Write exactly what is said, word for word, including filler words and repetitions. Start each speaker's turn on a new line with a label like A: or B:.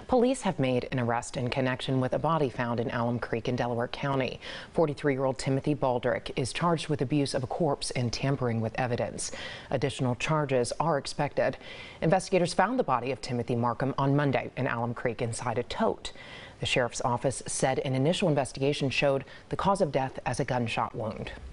A: Police have made an arrest in connection with a body found in Alum Creek in Delaware County. forty-three-year-old Timothy Baldrick is charged with abuse of a corpse and tampering with evidence. Additional charges are expected. Investigators found the body of Timothy Markham on Monday in Alum Creek inside a tote. The sheriff's office said an initial investigation showed the cause of death as a gunshot wound.